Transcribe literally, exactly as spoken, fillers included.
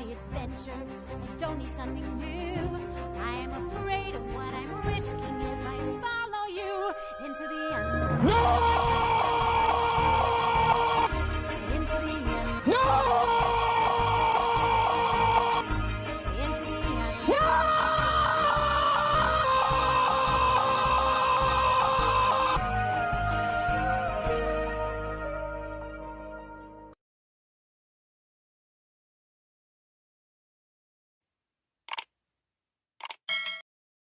adventure. I don't need something new. I am afraid of what I'm risking if I follow you into the